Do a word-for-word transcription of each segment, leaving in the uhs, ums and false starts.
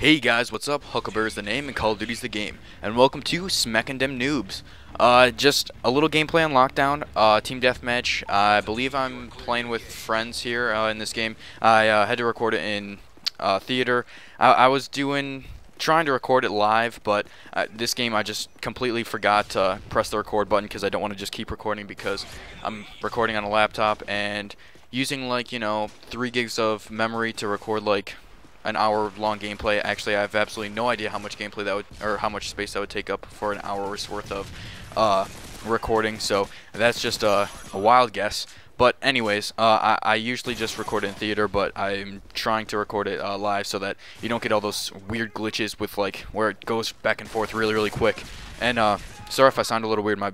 Hey guys, what's up? Huckleberry is the name and Call of Duty's the game. And welcome to Smackin' Dem Noobs. Uh, just a little gameplay on Lockdown, uh, Team Deathmatch. I believe I'm playing with friends here uh, in this game. I uh, had to record it in uh, theater. I, I was doing, trying to record it live, but uh, this game I just completely forgot to press the record button because I don't want to just keep recording because I'm recording on a laptop and using like, you know, three gigs of memory to record like an hour long gameplay. Actually, I have absolutely no idea how much gameplay that would, or how much space that would take up for an hour's worth of uh, recording, so that's just a, a wild guess. But anyways, uh, I, I usually just record it in theater, but I'm trying to record it uh, live so that you don't get all those weird glitches with like where it goes back and forth really really quick. And uh, sorry if I sound a little weird, my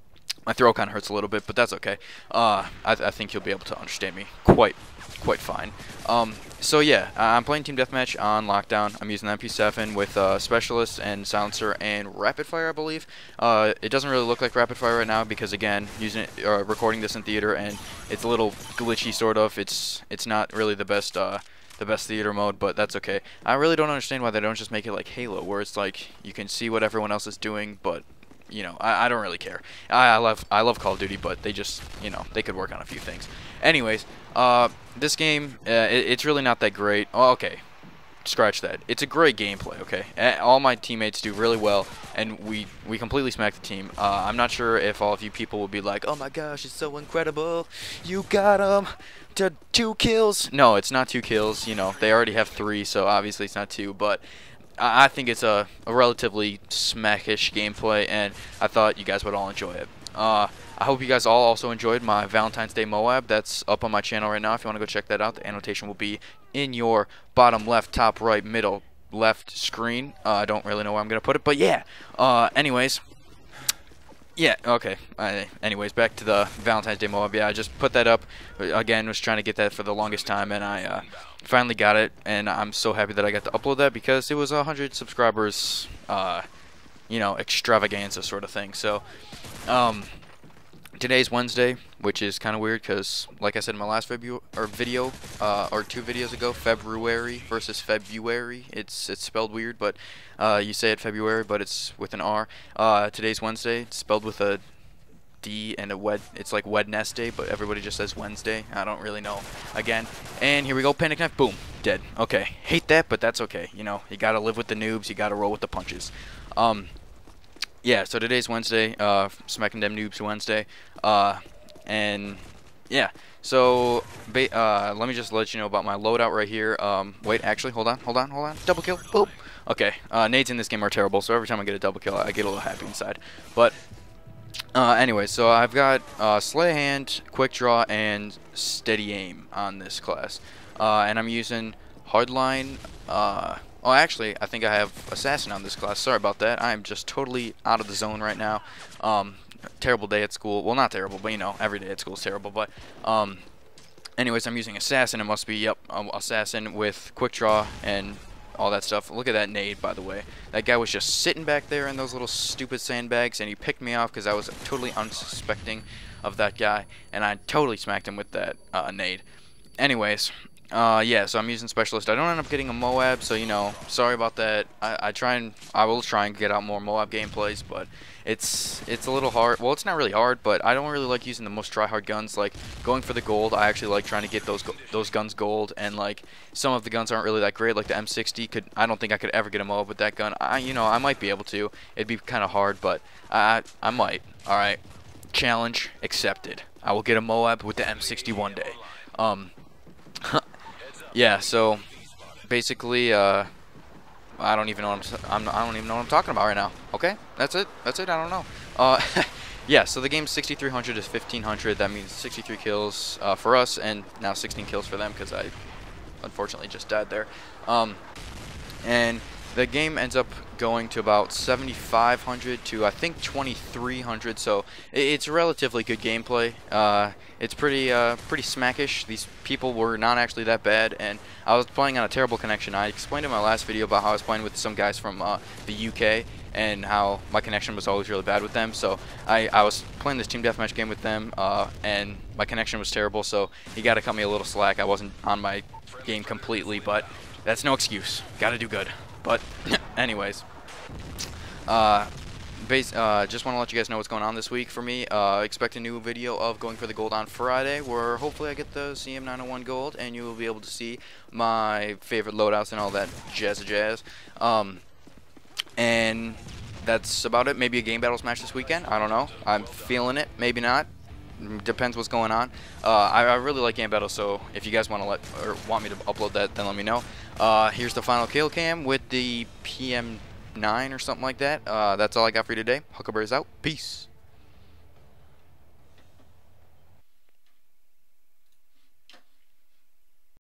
my throat kind of hurts a little bit, but that's okay. Uh, I, I think you'll be able to understand me quite quite fine. Um, so yeah, I'm playing Team Deathmatch on Lockdown. I'm using the M P seven with uh, Specialist and Silencer and Rapid Fire, I believe. Uh, it doesn't really look like Rapid Fire right now because, again, using it, uh, recording this in theater, and it's a little glitchy, sort of. It's it's not really the best uh, the best theater mode, but that's okay. I really don't understand why they don't just make it like Halo, where it's like you can see what everyone else is doing, but you know, I, I don't really care. I, I love I love Call of Duty, but they just, you know, they could work on a few things. Anyways, uh, this game, uh, it, it's really not that great. Oh, okay, scratch that. It's a great gameplay, okay? All my teammates do really well, and we, we completely smack the team. Uh, I'm not sure if all of you people will be like, oh my gosh, it's so incredible. You got him to two kills. No, it's not two kills. You know, they already have three, so obviously it's not two, but I think it's a, a relatively smackish gameplay, and I thought you guys would all enjoy it. Uh, I hope you guys all also enjoyed my Valentine's Day Moab. That's up on my channel right now. If you want to go check that out, the annotation will be in your bottom left, top right, middle left screen. Uh, I don't really know where I'm going to put it, but yeah. Uh, anyways. Yeah, okay. Uh, anyways, back to the Valentine's Day Moab. Yeah, I just put that up. Again, was trying to get that for the longest time, and I uh, finally got it. And I'm so happy that I got to upload that because it was a one hundred subscribers, uh, you know, extravaganza sort of thing. So, um, today's Wednesday, which is kind of weird because, like I said in my last Febu or video, uh, or two videos ago, February versus February. It's it's spelled weird, but uh, you say it February, but it's with an R. Uh, today's Wednesday. It's spelled with a D and a wed. It's like Wednesday, but everybody just says Wednesday. I don't really know. Again, and here we go. Panic knife. Boom. Dead. Okay. Hate that, but that's okay. You know, you gotta live with the noobs. You gotta roll with the punches. Um. Yeah, so today's Wednesday, uh, Smackin' Dem Noobs Wednesday, uh, and yeah, so ba uh, let me just let you know about my loadout right here. Um, wait, actually, hold on, hold on, hold on, double kill, boop. Okay, uh, nades in this game are terrible, so every time I get a double kill, I get a little happy inside. But uh, anyway, so I've got uh, Sleight of Hand, Quick Draw, and Steady Aim on this class, uh, and I'm using Hardline. Uh, Oh, actually, I think I have Assassin on this class. Sorry about that. I'm just totally out of the zone right now. Um, terrible day at school. Well, not terrible, but, you know, every day at school is terrible. But, um, anyways, I'm using Assassin. It must be, yep, um, Assassin with Quick Draw and all that stuff. Look at that nade, by the way. That guy was just sitting back there in those little stupid sandbags, and he picked me off because I was totally unsuspecting of that guy. And I totally smacked him with that uh, nade. Anyways. Uh, yeah, so I'm using Specialist. I don't end up getting a Moab, so, you know, sorry about that. I, I try and, I will try and get out more Moab gameplays, but it's, it's a little hard. Well, it's not really hard, but I don't really like using the most try-hard guns. Like, going for the gold, I actually like trying to get those, those guns gold, and, like, some of the guns aren't really that great, like the M sixty. Could, I don't think I could ever get a Moab with that gun. I, you know, I might be able to. It'd be kind of hard, but I, I might. Alright, challenge accepted. I will get a Moab with the M sixty one day. Um... Yeah, so basically, uh, I don't even know what I'm, I'm. I don't even know what I'm talking about right now. Okay, that's it. That's it. I don't know. Uh, yeah. So the game's sixty-three hundred is fifteen hundred. That means sixty-three kills uh, for us, and now sixteen kills for them because I, unfortunately, just died there. Um, and the game ends up going to about seventy-five hundred to I think twenty-three hundred, so it's relatively good gameplay. Uh, it's pretty uh, pretty smackish. These people were not actually that bad, and I was playing on a terrible connection. I explained in my last video about how I was playing with some guys from uh, the U K and how my connection was always really bad with them. So I, I was playing this Team Deathmatch game with them, uh, and my connection was terrible, so you got to cut me a little slack. I wasn't on my game completely, but that's no excuse. Got to do good. But anyways, uh, base, uh, just want to let you guys know what's going on this week for me. Uh, expect a new video of going for the gold on Friday, where hopefully I get the C M nine oh one gold, and you will be able to see my favorite loadouts and all that jazz jazz. Um, and that's about it. Maybe a game battles match this weekend. I don't know. I'm feeling it. Maybe not. Depends what's going on. Uh, I, I really like game battles, so if you guys want to let or want me to upload that, then let me know. Uh, here's the final kill cam with the P M nine or something like that. Uh, that's all I got for you today. Huckleberry's out. Peace.